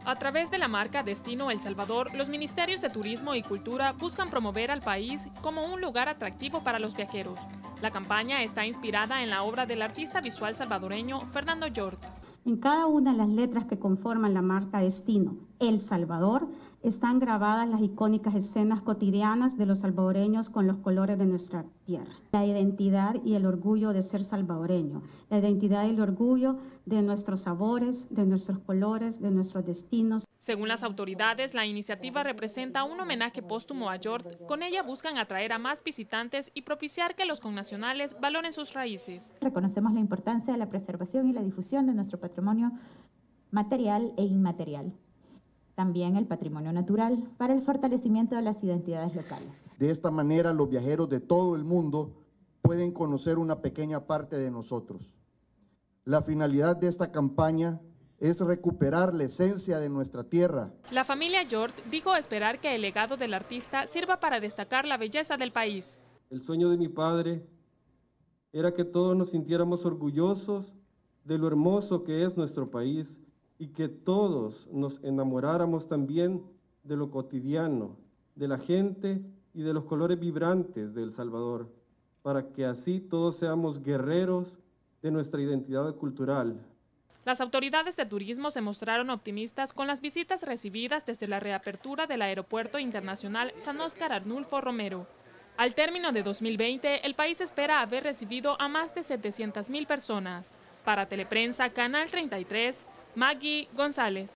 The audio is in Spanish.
A través de la marca Destino El Salvador, los ministerios de Turismo y Cultura buscan promover al país como un lugar atractivo para los viajeros. La campaña está inspirada en la obra del artista visual salvadoreño Fernando Yort. En cada una de las letras que conforman la marca Destino El Salvador están grabadas las icónicas escenas cotidianas de los salvadoreños con los colores de nuestra tierra. La identidad y el orgullo de ser salvadoreño, la identidad y el orgullo de nuestros sabores, de nuestros colores, de nuestros destinos. Según las autoridades, la iniciativa representa un homenaje póstumo a Yort. Con ella buscan atraer a más visitantes y propiciar que los connacionales valoren sus raíces. Reconocemos la importancia de la preservación y la difusión de nuestro patrimonio material e inmaterial. También el patrimonio natural para el fortalecimiento de las identidades locales. De esta manera, los viajeros de todo el mundo pueden conocer una pequeña parte de nosotros. La finalidad de esta campaña es recuperar la esencia de nuestra tierra. La familia Yort dijo esperar que el legado del artista sirva para destacar la belleza del país. El sueño de mi padre era que todos nos sintiéramos orgullosos de lo hermoso que es nuestro país y que todos nos enamoráramos también de lo cotidiano, de la gente y de los colores vibrantes de El Salvador, para que así todos seamos guerreros de nuestra identidad cultural. Las autoridades de turismo se mostraron optimistas con las visitas recibidas desde la reapertura del Aeropuerto Internacional San Óscar Arnulfo Romero. Al término de 2020, el país espera haber recibido a más de 700,000 personas. Para Teleprensa, Canal 33, Maggie González.